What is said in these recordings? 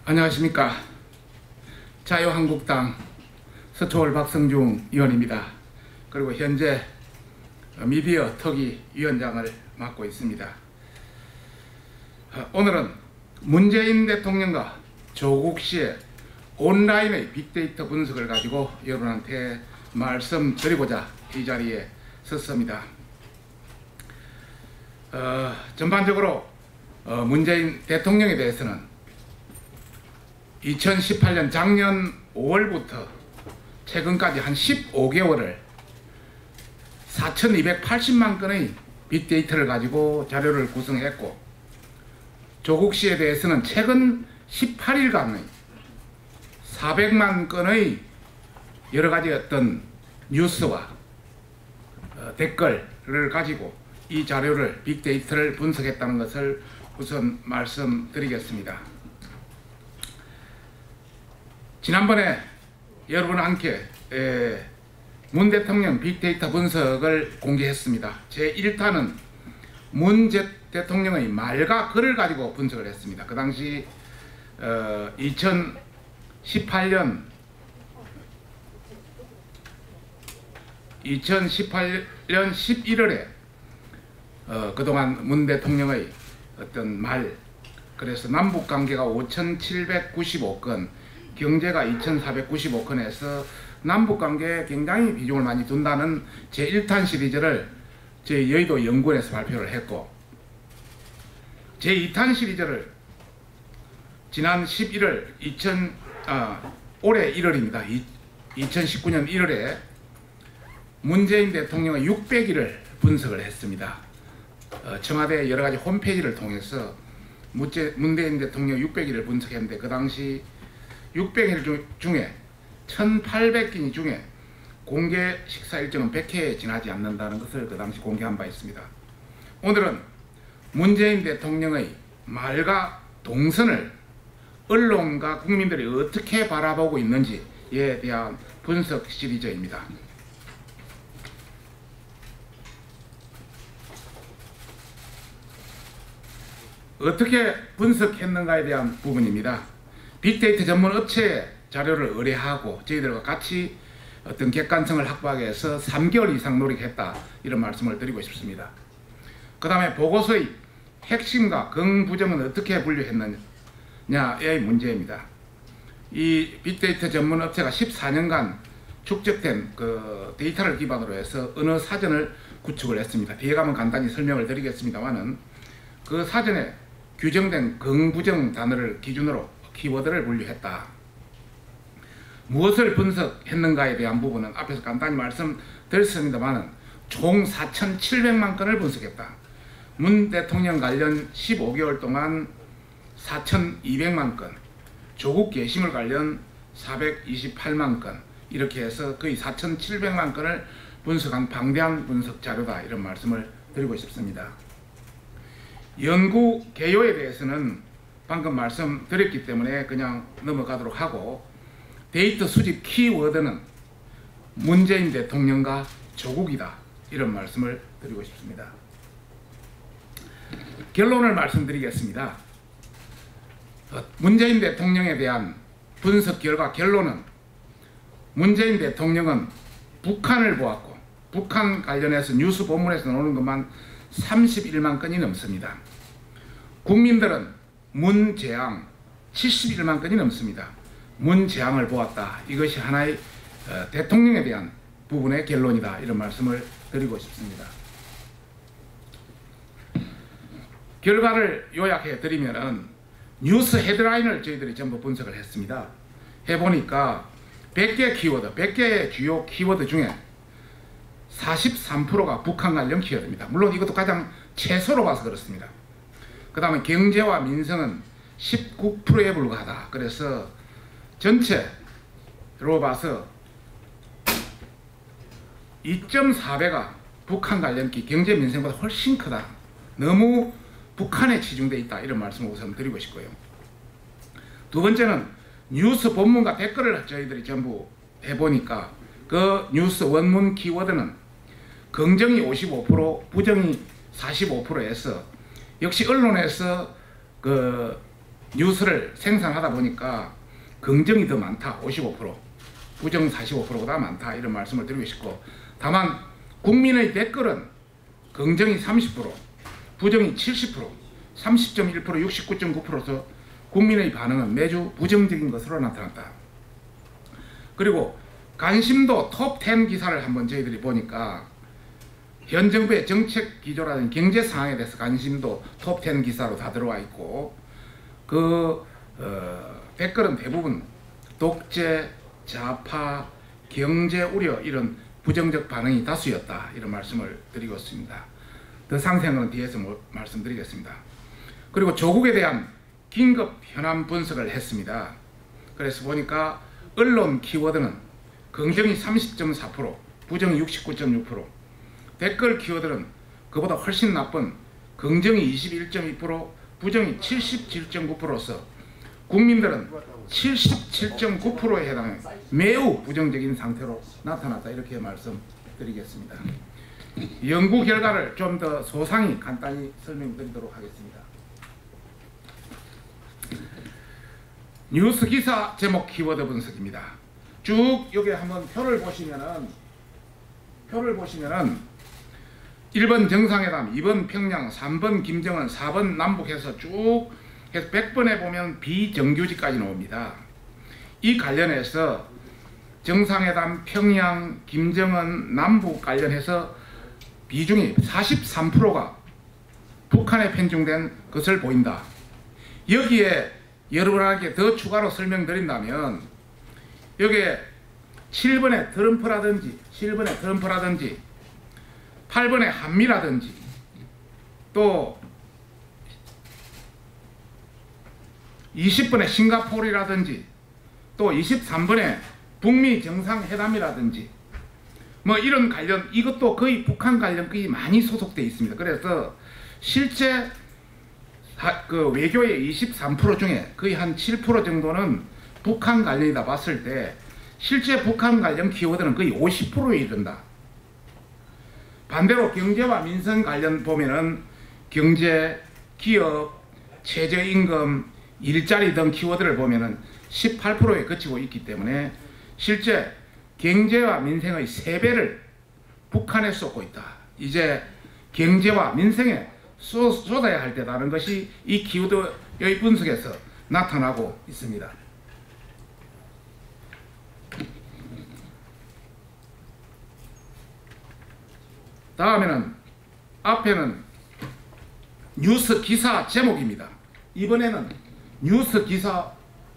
안녕하십니까. 자유한국당 서초월 박성중 의원입니다. 그리고 현재 미디어 특위 위원장을 맡고 있습니다. 오늘은 문재인 대통령과 조국 씨의 온라인의 빅데이터 분석을 가지고 여러분한테 말씀드리고자 이 자리에 섰습니다. 전반적으로 문재인 대통령에 대해서는 2018년 작년 5월부터 최근까지 한 15개월을 4,280만 건의 빅데이터를 가지고 자료를 구성했고, 조국 씨에 대해서는 최근 18일간의 400만 건의 여러가지 어떤 뉴스와 댓글을 가지고 이 자료를 빅데이터를 분석했다는 것을 우선 말씀드리겠습니다. 지난번에 여러분과 함께 문 대통령 빅데이터 분석을 공개했습니다. 제1탄은 문 대통령의 말과 글을 가지고 분석을 했습니다. 그 당시 2018년 11월에 그동안 문 대통령의 어떤 말, 그래서 남북관계가 5,795건, 경제가 2,495건에서 남북관계에 굉장히 비중을 많이 둔다는 제1탄 시리즈를 저희 여의도 연구원에서 발표를 했고, 제2탄 시리즈를 지난 11월 올해 1월입니다. 2019년 1월에 문재인 대통령의 600일을 분석을 했습니다. 청와대 여러가지 홈페이지를 통해서 문재인 대통령 600일을 분석했는데, 그 당시 600일 중에 1800끼니 중에 공개 식사 일정은 100회에 지나지 않는다는 것을 그 당시 공개한 바 있습니다. 오늘은 문재인 대통령의 말과 동선을 언론과 국민들이 어떻게 바라보고 있는지에 대한 분석 시리즈입니다. 어떻게 분석했는가에 대한 부분입니다. 빅데이터 전문 업체의 자료를 의뢰하고 저희들과 같이 어떤 객관성을 확보하기 위해서 3개월 이상 노력했다, 이런 말씀을 드리고 싶습니다. 그 다음에 보고서의 핵심과 긍부정은 어떻게 분류했느냐의 문제입니다. 이 빅데이터 전문 업체가 14년간 축적된 그 데이터를 기반으로 해서 언어 사전을 구축을 했습니다. 뒤에 가면 간단히 설명을 드리겠습니다만은, 그 사전에 규정된 긍부정 단어를 기준으로 키워드를 분류했다. 무엇을 분석했는가에 대한 부분은 앞에서 간단히 말씀드렸습니다만 총 4,700만 건을 분석했다. 문 대통령 관련 15개월 동안 4,200만 건, 조국 게시물 관련 428만 건, 이렇게 해서 거의 4,700만 건을 분석한 방대한 분석 자료다, 이런 말씀을 드리고 싶습니다. 연구 개요에 대해서는 방금 말씀드렸기 때문에 그냥 넘어가도록 하고, 데이터 수집 키워드는 문재인 대통령과 조국이다, 이런 말씀을 드리고 싶습니다. 결론을 말씀드리겠습니다. 문재인 대통령에 대한 분석 결과 결론은, 문재인 대통령은 북한을 보았고, 북한 관련해서 뉴스 본문에서 나오는 것만 31만 건이 넘습니다. 국민들은 문재앙 71만 건이 넘습니다. 문재앙을 보았다. 이것이 하나의 대통령에 대한 부분의 결론이다, 이런 말씀을 드리고 싶습니다. 결과를 요약해 드리면은, 뉴스 헤드라인을 저희들이 전부 분석을 했습니다. 해보니까 100개 키워드, 100개의 주요 키워드 중에 43%가 북한 관련 키워드입니다. 물론 이것도 가장 최소로 봐서 그렇습니다. 그 다음에 경제와 민생은 19%에 불과하다. 그래서 전체로 봐서 2.4배가 북한 관련 키, 경제 민생보다 훨씬 크다. 너무 북한에 치중되어 있다, 이런 말씀을 우선 드리고 싶고요. 두 번째는 뉴스 본문과 댓글을 저희들이 전부 해보니까 그 뉴스 원문 키워드는 긍정이 55%, 부정이 45%에서 역시 언론에서 그 뉴스를 생산하다 보니까 긍정이 더 많다 55%, 부정 45%보다 많다 이런 말씀을 드리고 싶고, 다만 국민의 댓글은 긍정이 30%, 부정이 70%, 30.1%, 69.9%서 국민의 반응은 매주 부정적인 것으로 나타났다. 그리고 관심도 톱10 기사를 한번 저희들이 보니까 현 정부의 정책 기조라든지 경제 상황에 대해서 관심도 톱10 기사로 다 들어와 있고, 댓글은 대부분 독재, 좌파, 경제 우려 이런 부정적 반응이 다수였다 이런 말씀을 드리고 있습니다. 더 상세한 뒤에서 말씀드리겠습니다. 그리고 조국에 대한 긴급 현안 분석을 했습니다. 그래서 보니까 언론 키워드는 긍정이 30.4%, 부정이 69.6%, 댓글 키워드는 그보다 훨씬 나쁜 긍정이 21.2%, 부정이 77.9%서 국민들은 77.9%에 해당하는 매우 부정적인 상태로 나타났다 이렇게 말씀드리겠습니다. 연구 결과를 좀 더 소상히 간단히 설명드리도록 하겠습니다. 뉴스 기사 제목 키워드 분석입니다. 쭉 여기 한번 표를 보시면은 1번 정상회담, 2번 평양, 3번 김정은, 4번 남북 해서 쭉 해서 100번에 보면 비정규직까지 나옵니다. 이 관련해서 정상회담, 평양, 김정은, 남북 관련해서 비중이 43%가 북한에 편중된 것을 보인다. 여기에 여러분에게 더 추가로 설명드린다면 여기에 7번의 트럼프라든지 8번의 한미라든지 또 20번의 싱가포르라든지 또 23번의 북미 정상회담이라든지 뭐 이런 관련, 이것도 거의 북한 관련 거의 많이 소속되어 있습니다. 그래서 실제 그 외교의 23% 중에 거의 한 7% 정도는 북한 관련이다 봤을 때 실제 북한 관련 키워드는 거의 50%에 이른다. 반대로 경제와 민생 관련 보면은 경제, 기업, 최저임금, 일자리 등 키워드를 보면은 18%에 그치고 있기 때문에 실제 경제와 민생의 3배를 북한에 쏟고 있다. 이제 경제와 민생에 쏟아야 할 때라는 것이 이 키워드의 분석에서 나타나고 있습니다. 다음에는 앞에는 뉴스 기사 제목입니다. 이번에는 뉴스 기사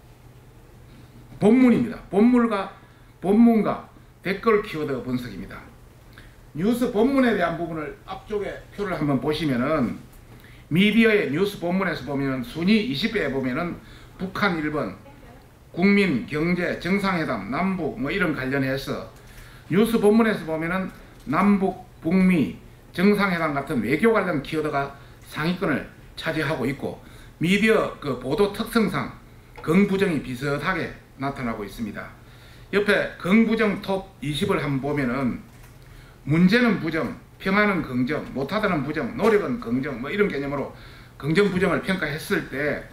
본문입니다. 본문과 댓글 키워드 분석입니다. 뉴스 본문에 대한 부분을 앞쪽에 표를 한번 보시면은 미디어의 뉴스 본문에서 보면 순위 20배에 보면은 북한 1번, 국민, 경제, 정상회담, 남북 뭐 이런 관련해서 뉴스 본문에서 보면은 남북, 북미, 정상회담 같은 외교 관련 키워드가 상위권을 차지하고 있고 미디어 그 보도 특성상 긍부정이 비슷하게 나타나고 있습니다. 옆에 긍부정 톱 20을 한번 보면은 문제는 부정, 평화는 긍정, 못하다는 부정, 노력은 긍정 뭐 이런 개념으로 긍정 부정을 평가했을 때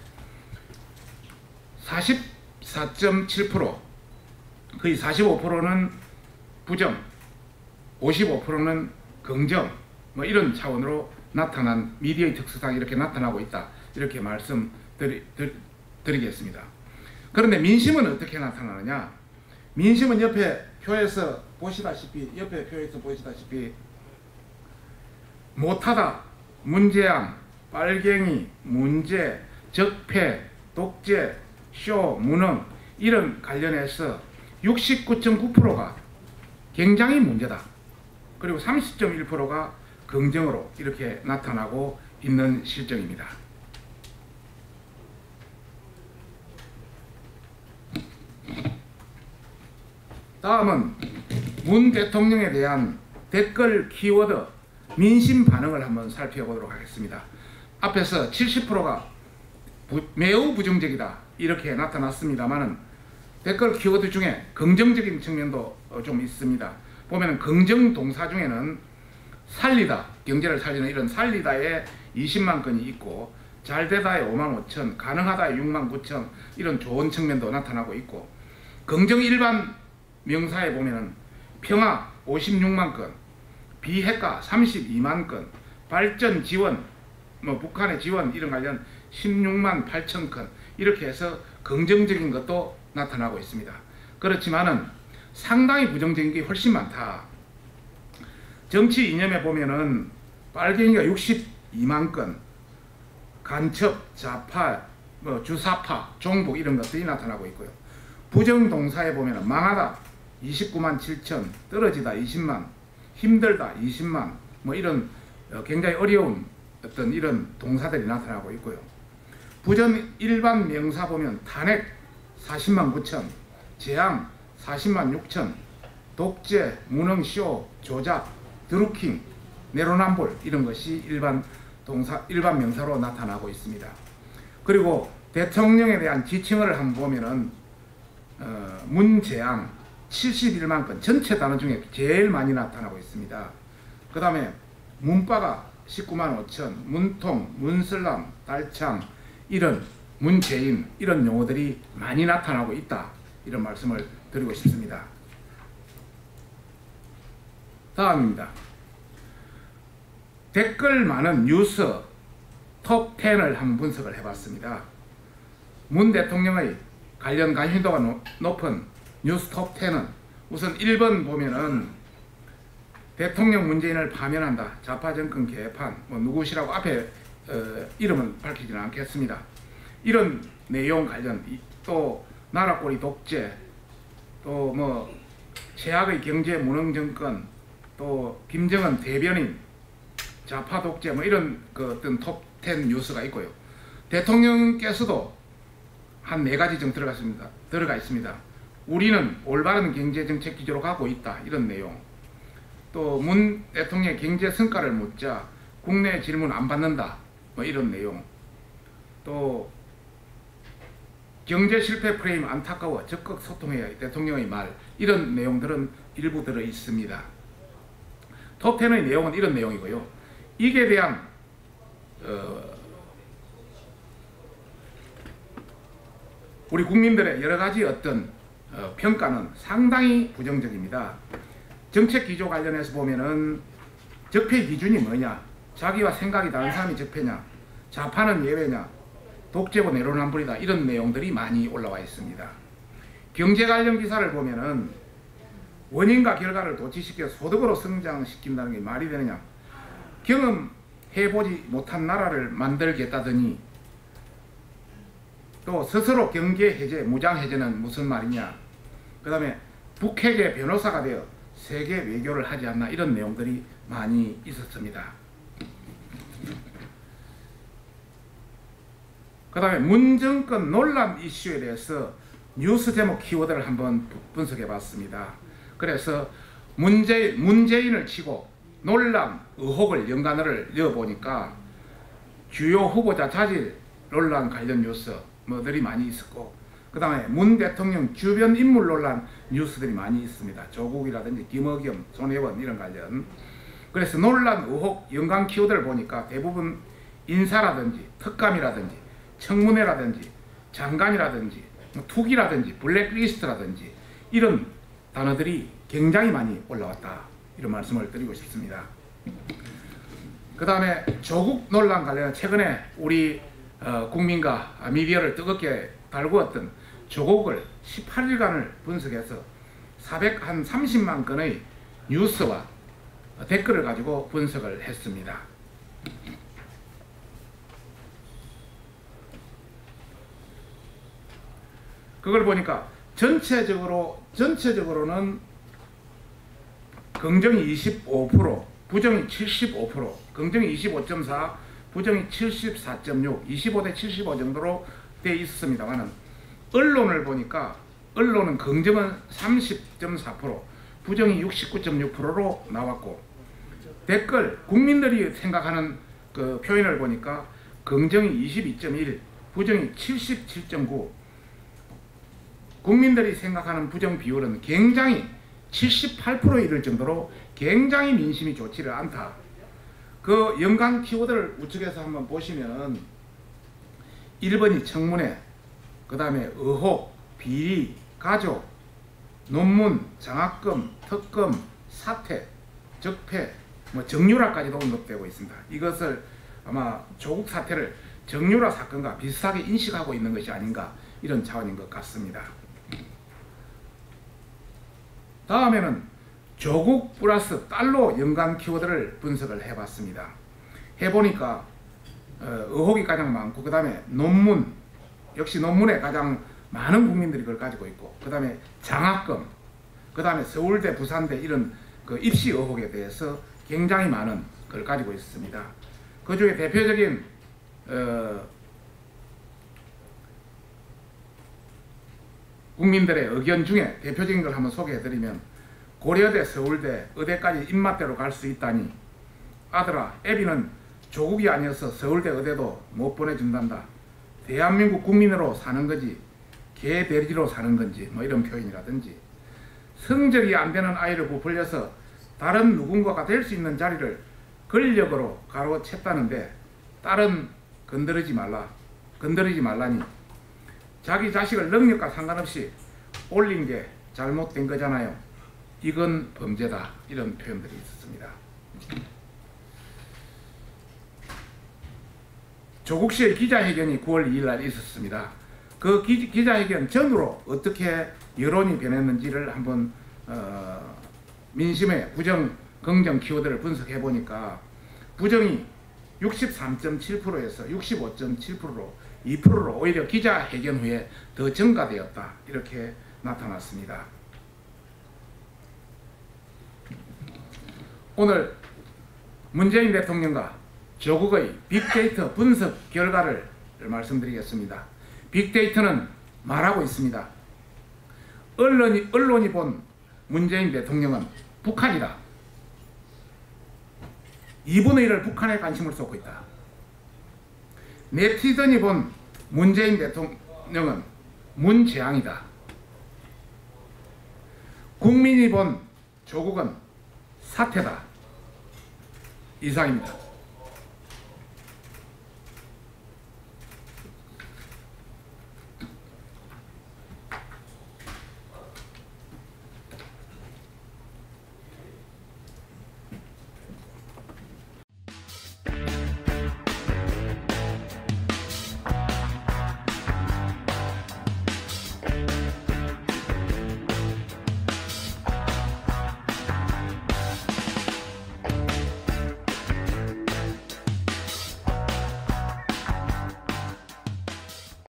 44.7% 거의 45%는 부정, 55%는 긍정 뭐 이런 차원으로 나타난 미디어의 특성상 이렇게 나타나고 있다 이렇게 말씀드리겠습니다. 그런데 민심은 어떻게 나타나느냐? 민심은 옆에 표에서 보시다시피 못하다, 문제양, 빨갱이, 문제, 적폐, 독재, 쇼, 무능 이런 관련해서 69.9%가 굉장히 문제다. 그리고 30.1%가 긍정으로 이렇게 나타나고 있는 실정입니다. 다음은 문 대통령에 대한 댓글 키워드 민심 반응을 한번 살펴보도록 하겠습니다. 앞에서 70%가 매우 부정적이다 이렇게 나타났습니다만 댓글 키워드 중에 긍정적인 측면도 좀 있습니다. 보면 긍정 동사 중에는 살리다, 경제를 살리는 이런 살리다에 20만 건이 있고 잘되다에 55,000, 가능하다에 69,000 이런 좋은 측면도 나타나고 있고, 긍정 일반 명사에 보면은 평화 56만 건, 비핵화 32만 건, 발전 지원, 북한의 지원 이런 관련 16만 8천 건 이렇게 해서 긍정적인 것도 나타나고 있습니다. 그렇지만은 상당히 부정적인 게 훨씬 많다. 정치 이념에 보면은 빨갱이가 62만 건, 간첩, 좌파, 주사파, 종북 이런 것들이 나타나고 있고요. 부정동사에 보면은 망하다 29만 7천, 떨어지다 20만, 힘들다 20만, 이런 굉장히 어려운 어떤 이런 동사들이 나타나고 있고요. 부정 일반 명사 보면 탄핵 40만 9천, 재앙 40만 6천, 독재, 무능, 쇼, 조작, 드루킹, 내로남불 이런 것이 일반 명사로 나타나고 있습니다. 그리고 대통령에 대한 지칭을 한번 보면은 문재앙 71만 건, 전체 단어 중에 제일 많이 나타나고 있습니다. 그 다음에 문바가 19만 5천, 문통, 문슬람, 달창 이런 문재인 이런 용어들이 많이 나타나고 있다, 이런 말씀을 드리고 싶습니다. 다음입니다. 댓글 많은 뉴스 톱10을 한번 분석을 해봤습니다. 문 대통령의 관련 관심도가 높은 뉴스 톱10은 우선 1번 보면은 대통령 문재인을 파면한다, 좌파 정권 개판, 누구시라고 앞에 이름은 밝히지는 않겠습니다. 이런 내용 관련, 또 나라꼬리 독재, 또 최악의 경제 무능 정권, 또 김정은 대변인, 좌파 독재 이런 어떤 톱10 뉴스가 있고요. 대통령께서도 한 4가지 정도 들어가 있습니다. 우리는 올바른 경제 정책 기조로 가고 있다, 이런 내용. 또 문 대통령의 경제 성과를 묻자 국내 질문 안 받는다, 이런 내용. 또 경제 실패 프레임 안타까워 적극 소통해야 해, 대통령의 말, 이런 내용들은 일부 들어 있습니다. 톱10의 내용은 이런 내용이고요. 이게 대한 우리 국민들의 여러가지 어떤 평가는 상당히 부정적입니다. 정책 기조 관련해서 보면은 적폐 기준이 뭐냐, 자기와 생각이 다른 사람이 적폐냐, 좌파는 예외냐, 독재고 내로남불이다, 이런 내용들이 많이 올라와 있습니다. 경제 관련 기사를 보면은 원인과 결과를 도치시켜 소득으로 성장시킨다는 게 말이 되느냐, 경험해보지 못한 나라를 만들겠다더니 또 스스로 경계 해제, 무장 해제는 무슨 말이냐, 그 다음에 북핵의 변호사가 되어 세계 외교를 하지 않나, 이런 내용들이 많이 있었습니다. 그 다음에 문정권 논란 이슈에 대해서 뉴스 제목 키워드를 한번 분석해 봤습니다. 그래서 문재인을 치고 논란, 의혹을 연관을 넣어보니까 주요 후보자 자질 논란 관련 뉴스들이 많이 있었고, 그 다음에 문 대통령 주변 인물 논란 뉴스들이 많이 있습니다. 조국이라든지 김의겸, 손혜원 이런 관련. 그래서 논란, 의혹, 연관 키워드를 보니까 대부분 인사라든지 특감이라든지 청문회라든지 장관이라든지 투기라든지 블랙리스트라든지 이런 단어들이 굉장히 많이 올라왔다, 이런 말씀을 드리고 싶습니다. 그 다음에 조국 논란 관련 최근에 우리 국민과 미디어를 뜨겁게 달구었던 조국을 18일간을 분석해서 430만 건의 뉴스와 댓글을 가지고 분석을 했습니다. 그걸 보니까 전체적으로는 긍정이 25%, 부정이 75%, 긍정이 25.4, 부정이 74.6, 25대 75 정도로 돼 있었습니다만, 언론을 보니까 언론은 긍정은 30.4%, 부정이 69.6%로 나왔고, 댓글 국민들이 생각하는 그 표현을 보니까 긍정이 22.1, 부정이 77.9, 국민들이 생각하는 부정 비율은 굉장히 78%에 이를 정도로 굉장히 민심이 좋지를 않다. 그 연관 키워드를 우측에서 한번 보시면 1번이 청문회, 그 다음에 의혹, 비리, 가족, 논문, 장학금, 특검, 사퇴, 적폐, 뭐 정유라까지도 언급되고 있습니다. 이것을 아마 조국 사태를 정유라 사건과 비슷하게 인식하고 있는 것이 아닌가, 이런 차원인 것 같습니다. 다음에는 조국 플러스 달러 연관 키워드를 분석을 해봤습니다. 해보니까 의혹이 가장 많고, 그 다음에 논문, 역시 논문에 가장 많은 국민들이 그걸 가지고 있고, 그 다음에 장학금, 그 다음에 서울대, 부산대 이런 그 입시 의혹에 대해서 굉장히 많은 걸 가지고 있습니다. 그 중에 대표적인 국민들의 의견 중에 대표적인 걸 한번 소개해드리면, 고려대, 서울대, 의대까지 입맛대로 갈 수 있다니, 아들아, 애비는 조국이 아니어서 서울대, 의대도 못 보내준단다. 대한민국 국민으로 사는 거지 개돼지로 사는 건지, 뭐 이런 표현이라든지, 성적이 안 되는 아이를 부풀려서 다른 누군가가 될 수 있는 자리를 권력으로 가로챘다는데 딸은 건드리지 말라니 자기 자식을 능력과 상관없이 올린 게 잘못된 거잖아요. 이건 범죄다. 이런 표현들이 있었습니다. 조국 씨의 기자회견이 9월 2일 날 있었습니다. 그 기자회견 전후로 어떻게 여론이 변했는지를 한번 민심의 부정, 긍정 키워드를 분석해 보니까, 부정이 63.7%에서 65.7%로 2%로 오히려 기자회견 후에 더 증가되었다, 이렇게 나타났습니다. 오늘 문재인 대통령과 조국의 빅데이터 분석 결과를 말씀드리겠습니다. 빅데이터는 말하고 있습니다. 언론이 본 문재인 대통령은 북한이다. 2분의 1을 북한에 관심을 쏟고 있다. 네티즌이 본 문재인 대통령은 문재앙이다. 국민이 본 조국은 사태다. 이상입니다.